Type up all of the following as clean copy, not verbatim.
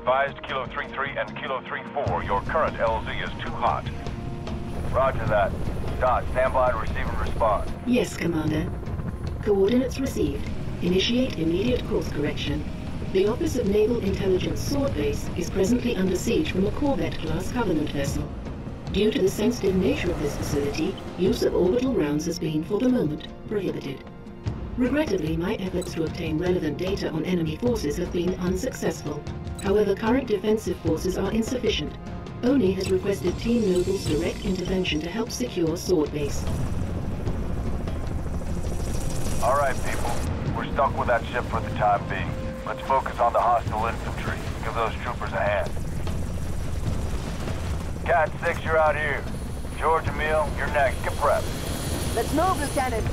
advised Kilo 3-3 and Kilo 3-4. Your current LZ is too hot. Roger that. Dot, stand by to receive and respond. Yes, Commander. Coordinates received. Initiate immediate course correction. The Office of Naval Intelligence Sword Base is presently under siege from a Corvette-class Covenant vessel. Due to the sensitive nature of this facility, use of orbital rounds has been, for the moment, prohibited. Regrettably, my efforts to obtain relevant data on enemy forces have been unsuccessful. However, current defensive forces are insufficient. ONI has requested Team Noble's direct intervention to help secure Sword Base. All right, people. We're stuck with that ship for the time being. Let's focus on the hostile infantry. Give those troopers a hand. Cat 6, you're out here. George, Emil, you're next. Get prepped. Let's move, Lieutenant.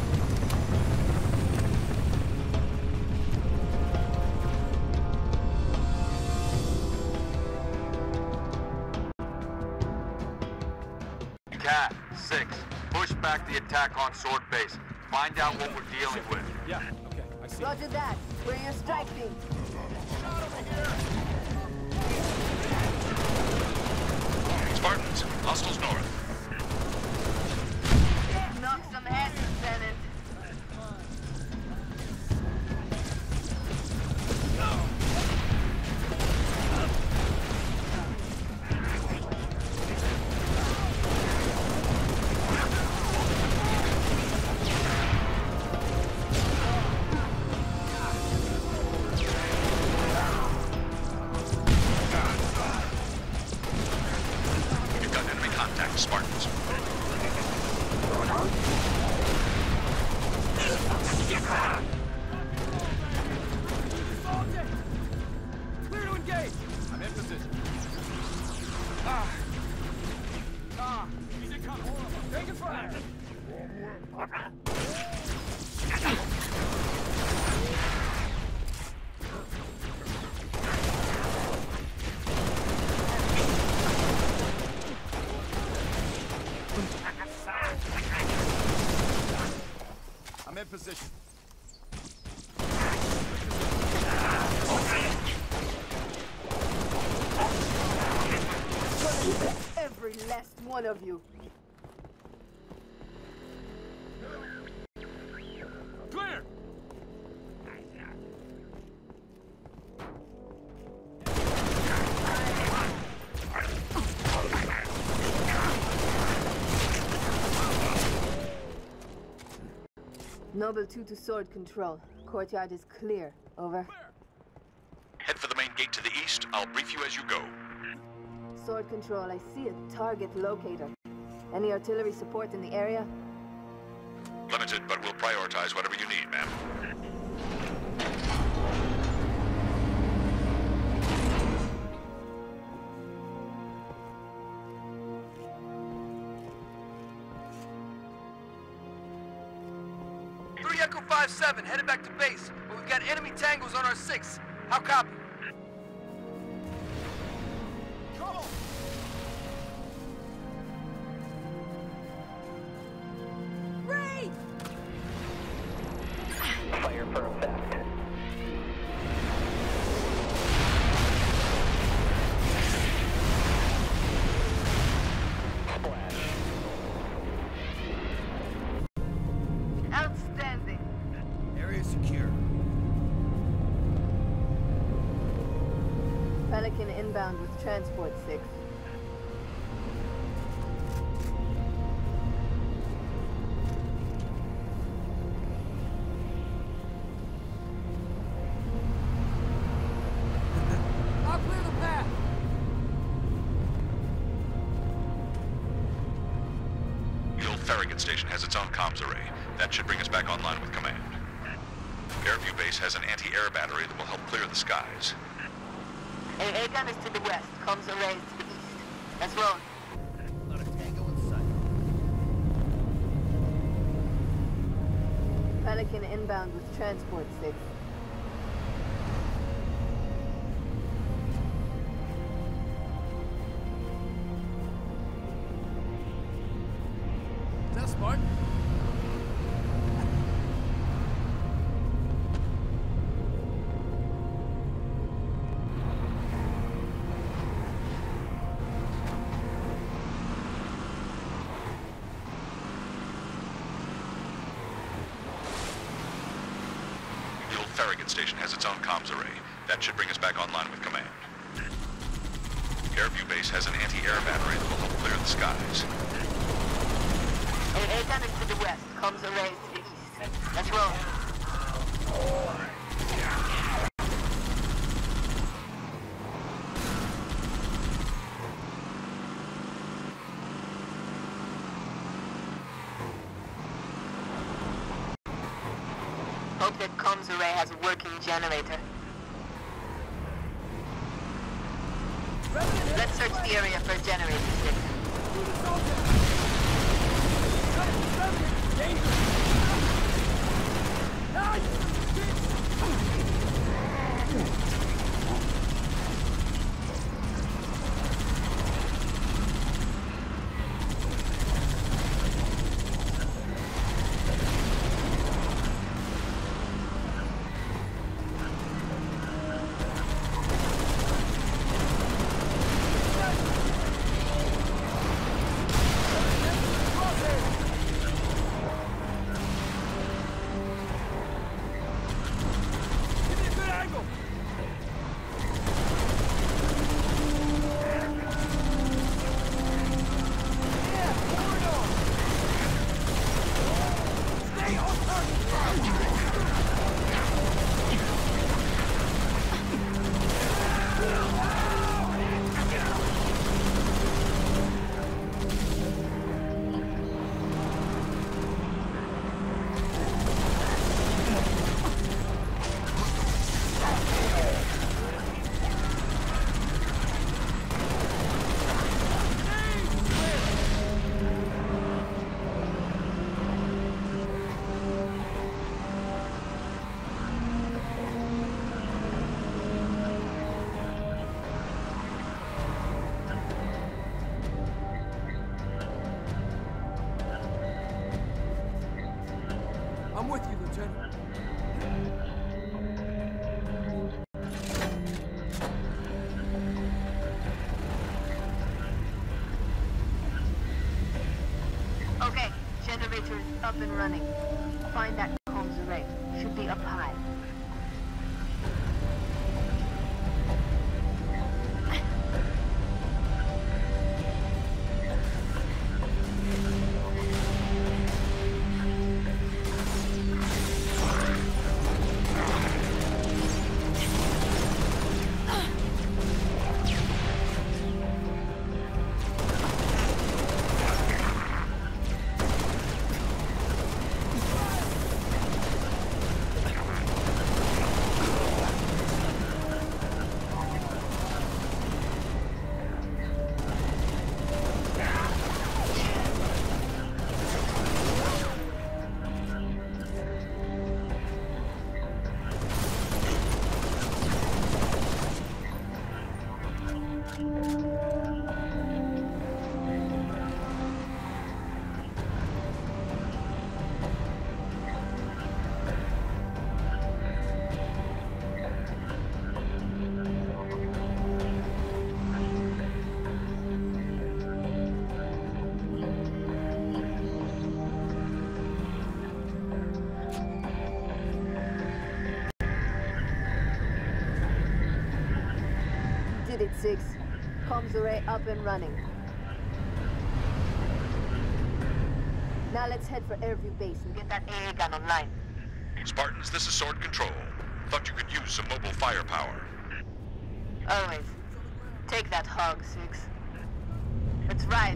Cat 6, push back the attack on Sword Base. Find out what we're dealing with. Yeah, okay, I see. Roger that. Bring your strike team. Spartans, hostiles north. Knock some heads, Lieutenant. You've got enemy contact, Spartans. Clear to engage! I'm in position. He's incoming. Taking fire! I'm in position. Every last one of you. Clear! Noble 2 to Sword Control. Courtyard is clear. Over. Head for the main gate to the east. I'll brief you as you go. Sword Control, I see a target locator. Any artillery support in the area? Limited, but we'll prioritize whatever you need, ma'am. Echo 5-7, headed back to base, but we've got enemy tangos on our 6. How copy? Trouble! Ray! Fire for effect. Outstanding. Area secure. Pelican inbound with Transport 6. I'll clear the path. The old Farragut station has its own comms array. That should bring us back online with command. Airview Base has an anti-air battery that will help clear the skies. Aegon is to the west. Comms array is to the east. That's wrong. Not a tango in sight. Pelican inbound with Transport 6. Is that Spartan? Farragut Station has its own comms array. That should bring us back online with command. Airview Base has an anti-air battery that will help clear the skies. A-10 is to the west. Comms array is to the east. Let's roll. Hope that comms array has a working generator. Let's search the area for a generator. I'm with you, Lieutenant. Okay, generator is up and running. Find that comms array. Should be up high. Did it, 6. Comms array up and running. Now let's head for Airview Base and get that AA gun online. Spartans, this is Sword Control. Thought you could use some mobile firepower. Always. Take that hog, 6. Let's ride.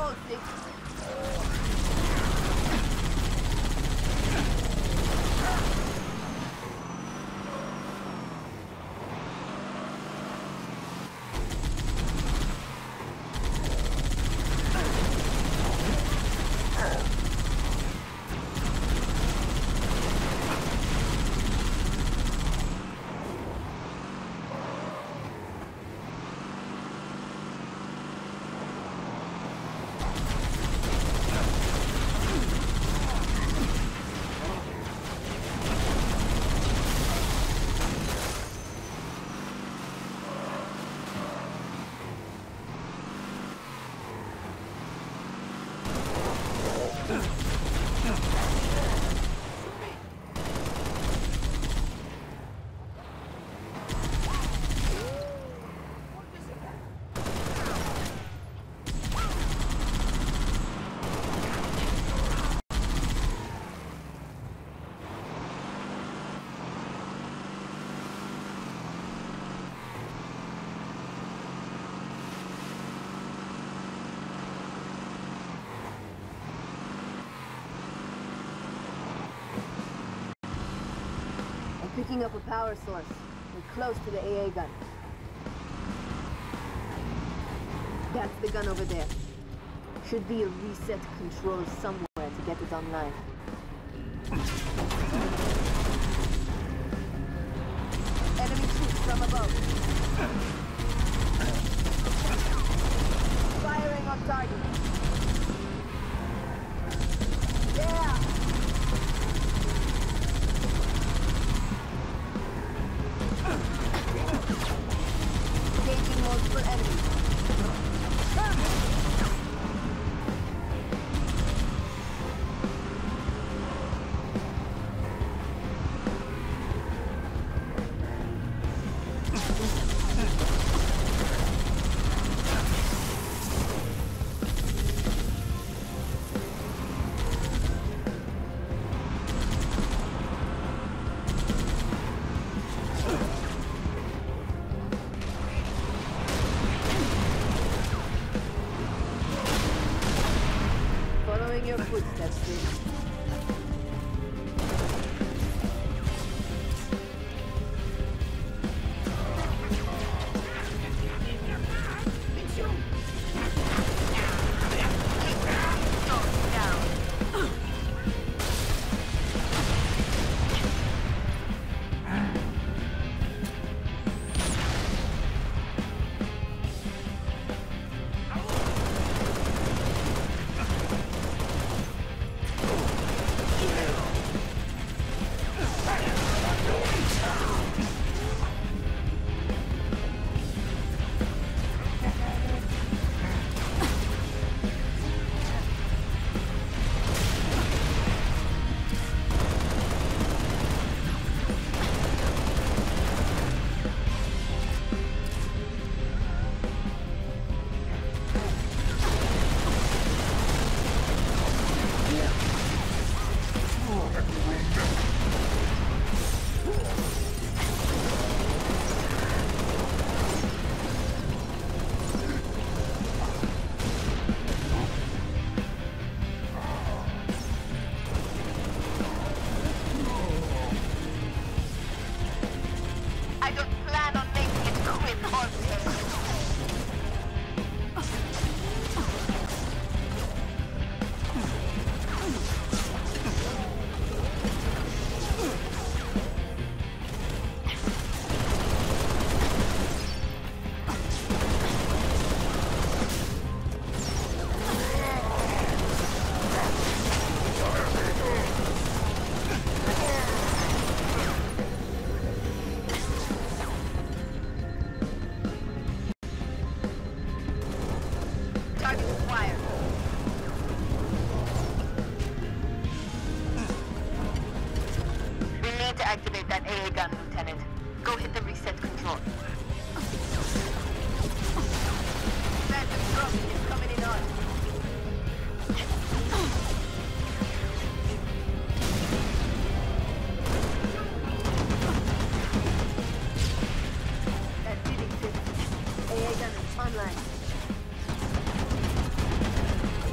go, Six. Picking up a power source. We're close to the AA gun. That's the gun over there. Should be a reset control somewhere to get it online. Enemy troops from above. Firing on target. Yeah! Engaging multiple enemies. Following your footsteps, Sid. To activate that AA gun, Lieutenant. Go hit the reset control. Phantom drone is coming in on. That did it, Sid. AA gun is online.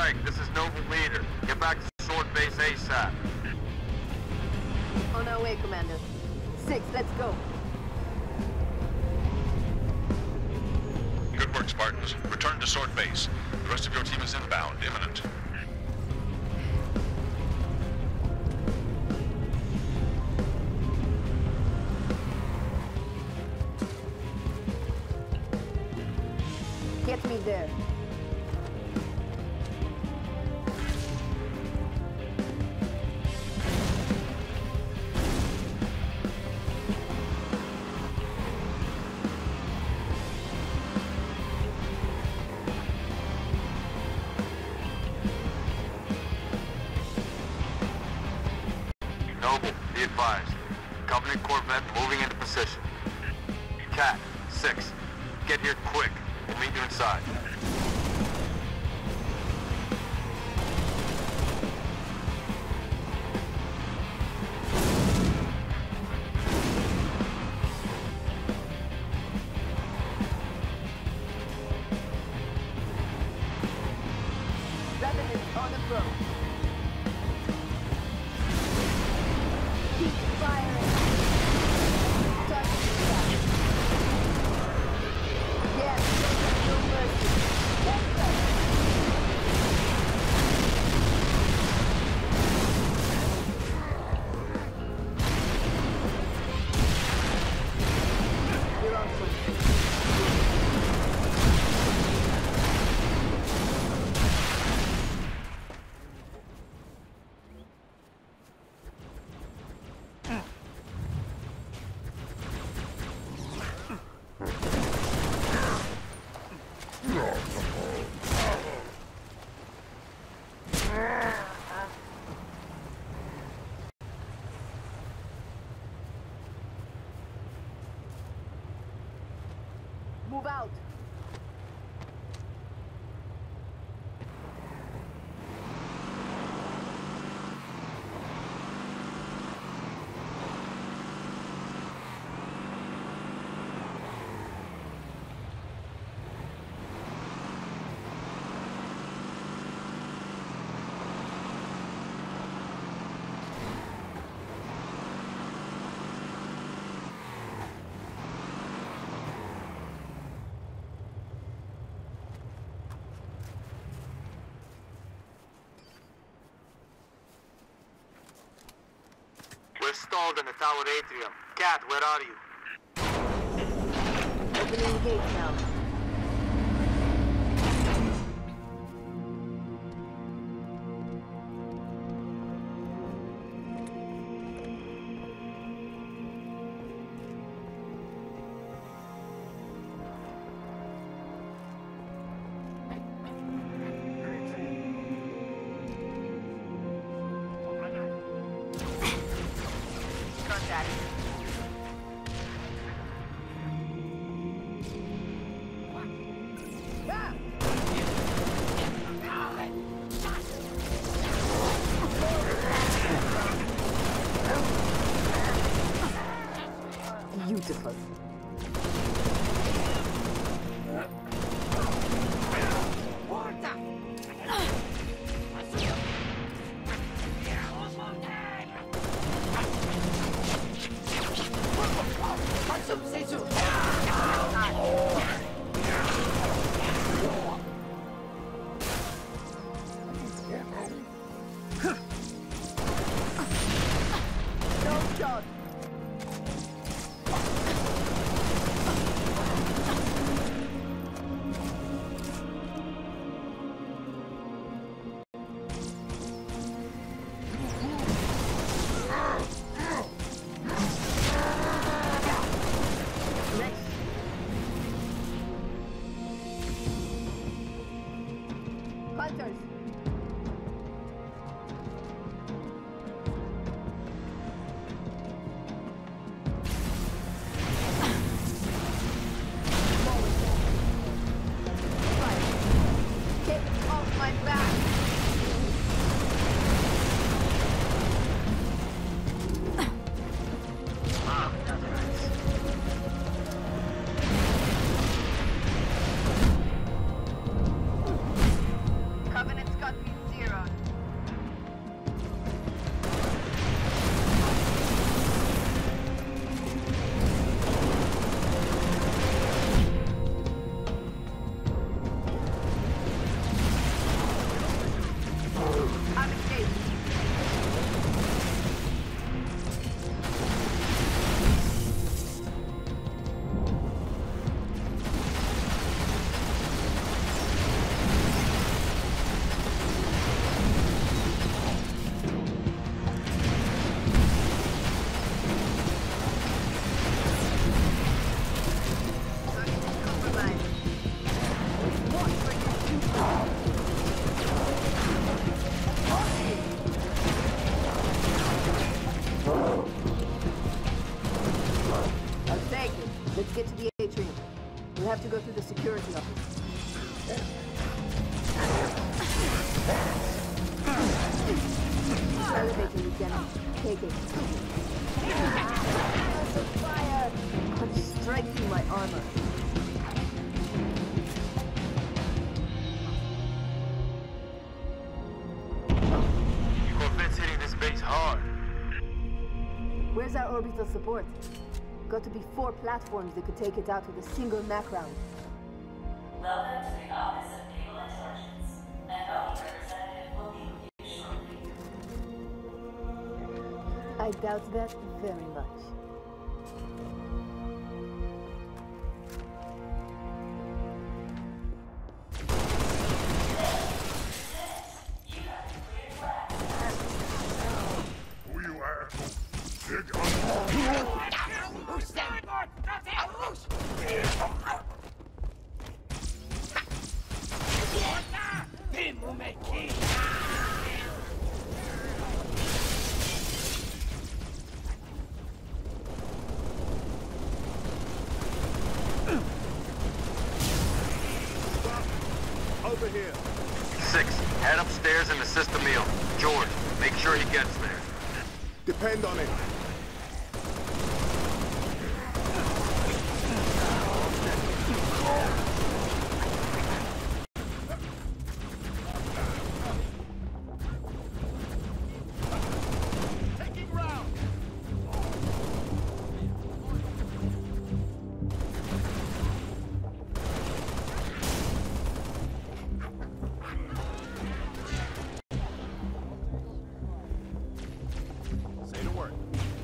Strike, this is Noble Leader. Get back to Sword Base ASAP. On our way, Commander. 6, let's go. Good work, Spartans. Return to Sword Base. The rest of your team is inbound, imminent. Get me there. Noble, be advised. Company Corvette moving into position. Cat, 6, get here quick. We'll meet you inside. Revenant on approach. Keep firing. Target shot. Yes, no mercy. Let's go. You're on point. Move out. We're stalled in the tower atrium. Cat, where are you? Opening gate now. Contact. Beautiful. No shot. Hunters. Get off my back. Covenant have to go through the security office. Elevator, Lieutenant. Take it. Fire! I'm striking my armor. Corvette's hitting this base hard. Where's our orbital support? Got to be 4 platforms that could take it out with a single Mac round. Welcome to the Office of Naval Intelligence. An ONI representative will be with you shortly. I doubt that very much. Who you asshole? Dig on. Over here. 6, head upstairs and assist Emil. George, make sure he gets there. Depend on it. Taking round. Say the word.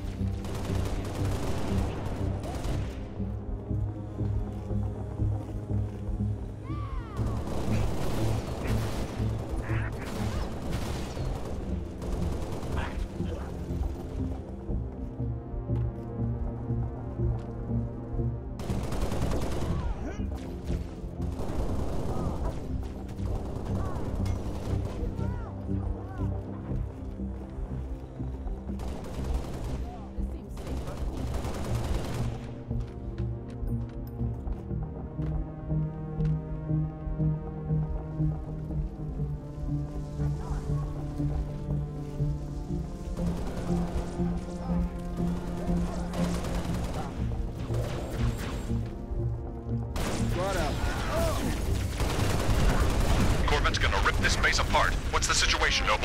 Corvette's gonna rip this base apart. What's the situation, Noble?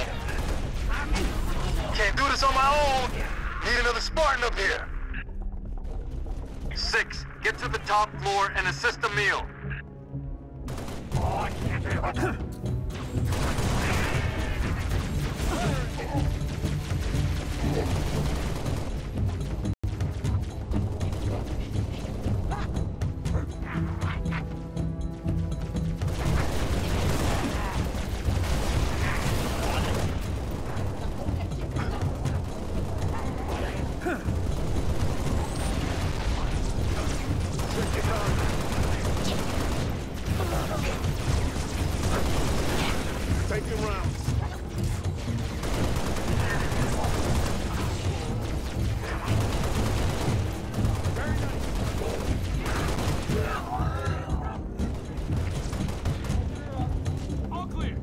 Can't do this on my own. Need another Spartan up here. 6, get to the top floor and assist Emil. Taking rounds. All clear.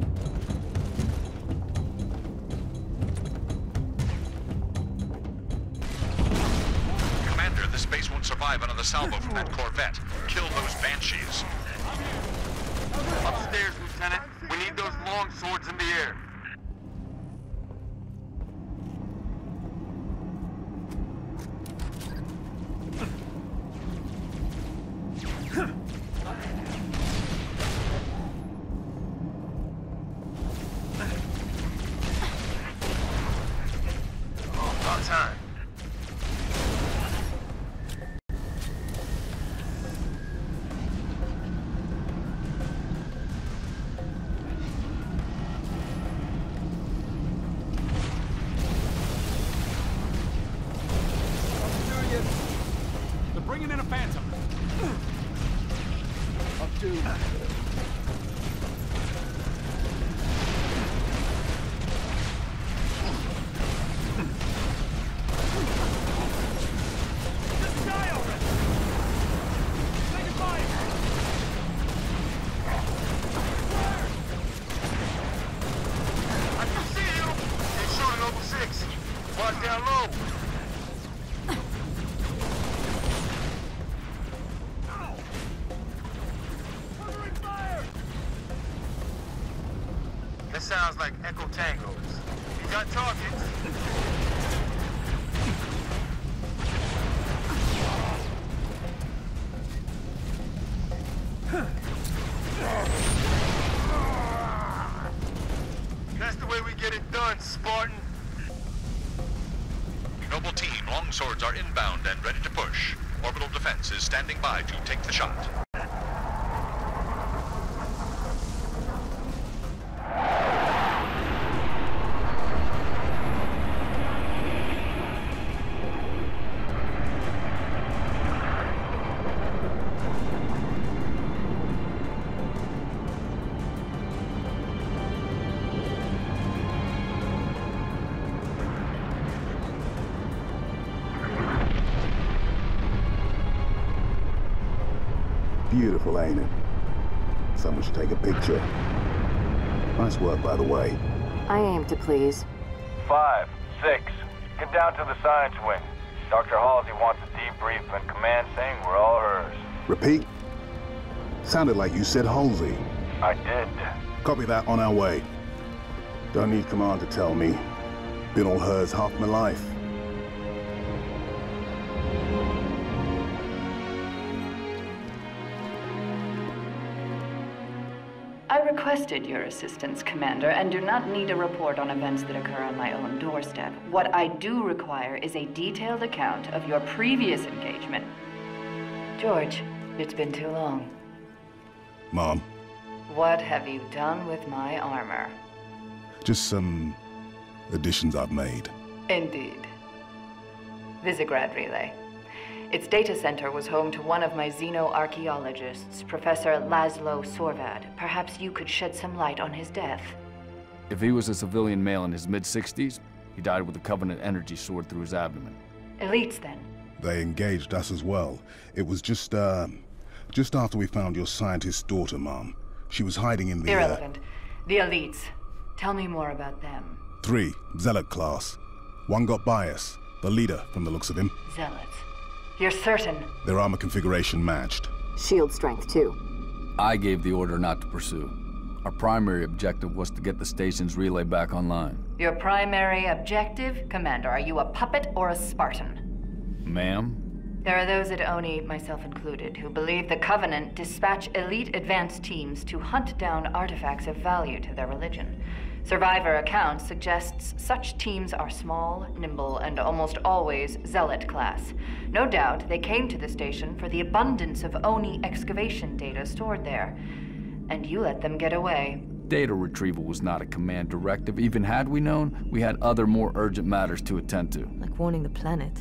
Commander, this base won't survive another salvo from that Corvette. Kill those Banshees. Upstairs, Lieutenant. We need those long swords in the air. About time. They're bringing in a Phantom. Up 2. Just die already! Taking fire! That sounds like Echo Tangos. You got targets? That's the way we get it done, Spartan. Noble team, longswords are inbound and ready to push. Orbital defense is standing by to take the shot. Beautiful, ain't it? Someone should take a picture. Nice work, by the way. I aim to please. 5, 6. Get down to the science wing. Dr. Halsey wants a debrief and command saying we're all hers. Repeat? Sounded like you said Halsey. I did. Copy that, on our way. Don't need command to tell me. Been all hers half my life. I requested your assistance, Commander, and do not need a report on events that occur on my own doorstep. What I do require is a detailed account of your previous engagement. George, it's been too long. Mom. What have you done with my armor? Just some additions I've made. Indeed. Visegrad Relay. Its data center was home to one of my xenoarchaeologists, Professor Laszlo Sorvad. Perhaps you could shed some light on his death. If he was a civilian male in his mid-60s, he died with a Covenant energy sword through his abdomen. Elites, then? They engaged us as well. It was just after we found your scientist's daughter, Mom. She was hiding in the... Irrelevant. The Elites. Tell me more about them. 3, Zealot class. One got by us. The leader, from the looks of him. Zealots. You're certain? Their armor configuration matched. Shield strength, too. I gave the order not to pursue. Our primary objective was to get the station's relay back online. Your primary objective? Commander, are you a puppet or a Spartan? Ma'am? There are those at ONI, myself included, who believe the Covenant dispatch elite advance teams to hunt down artifacts of value to their religion. Survivor account suggests such teams are small, nimble, and almost always Zealot class. No doubt they came to the station for the abundance of ONI excavation data stored there. And you let them get away. Data retrieval was not a command directive. Even had we known, we had other more urgent matters to attend to. Like warning the planet.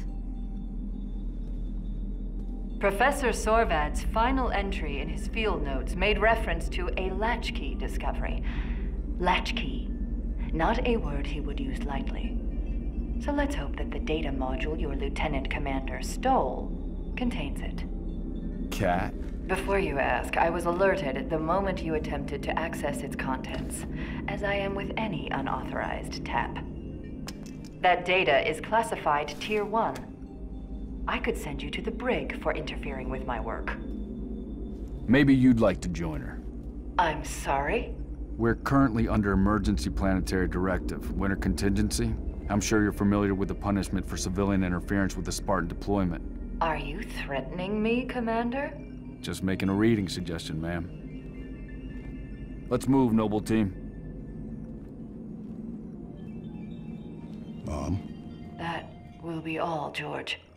Professor Sorvad's final entry in his field notes made reference to a latchkey discovery. Latchkey. Not a word he would use lightly. So let's hope that the data module your Lieutenant Commander stole contains it. Cat? Before you ask, I was alerted the moment you attempted to access its contents, as I am with any unauthorized tap. That data is classified Tier 1. I could send you to the brig for interfering with my work. Maybe you'd like to join her. I'm sorry? We're currently under emergency planetary directive, winter contingency. I'm sure you're familiar with the punishment for civilian interference with the Spartan deployment. Are you threatening me, Commander? Just making a reading suggestion, ma'am. Let's move, Noble Team. Mom? That will be all, George.